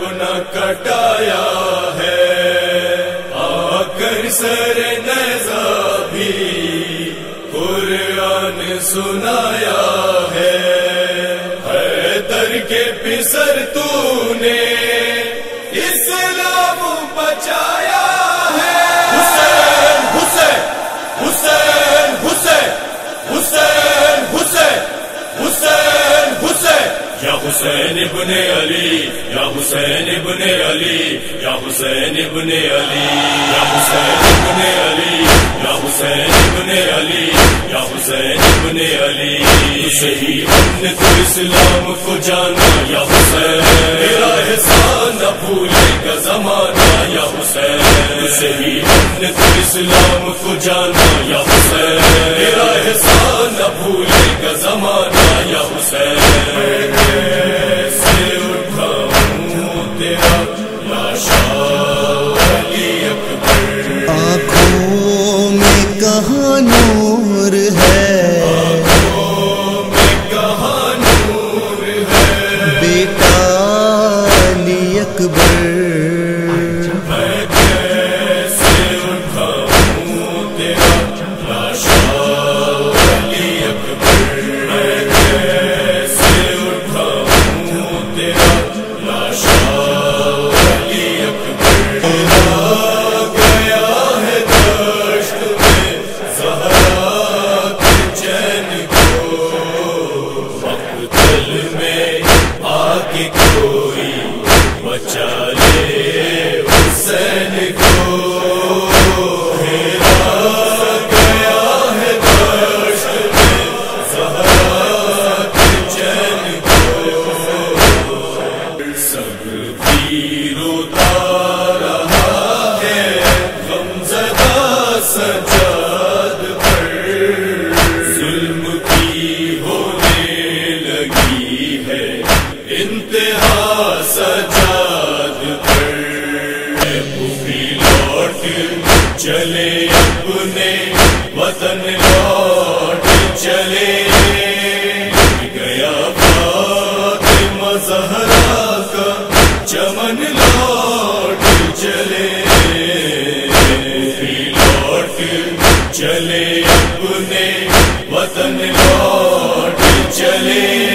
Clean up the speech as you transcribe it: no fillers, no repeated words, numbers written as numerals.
نہ کٹایا ہے، آ کر سر نیزہ بھی قرآن سنایا ہے۔ حیدر کے پسر تو نے اسلام بچایا ہے۔ حسین حسین حسین حسین حسین حسین حسین حسین یا حسین ابن علی، یا حسین ابن علی، یا حسین ابن علی، یا حسین ابن علی، یا حسین ابن علی، یا حسین ابن علی۔ اسے ہی ہم نے تو اسلام کو جانا یا حسین، میرا احسان نہ بھولے گا زمانہ یا حسین۔ اسے ہی ہم نے تو اسلام کو جانا یا حسین، میرا احسان نہ بھولے گا زمانہ یا حسین۔ آنکھوں میں کہاں نور ہے، آنکھوں میں کہاں نور ہے، بیٹا علی اکبر۔ میں کیسے اٹھاؤں تیرا لاشا علی اکبر، میں کیسے اٹھاؤں تیرا لاشا علی اکبر۔ کوئی بچا لے حسین کو، ہیرا گیا ہے دشت میں زہرا کے چین کو۔ سب تیر اتار رہا ہے غمزدہ سجاد پر، ظلم کی ہونے لگی ہے انتہا سجاد پر۔ بھی لوٹ چلے اپنے وطن لوٹ چلے، گیا فاطمہ زہرا کا چمن لوٹ چلے، بھی لوٹ چلے اپنے وطن لوٹ چلے۔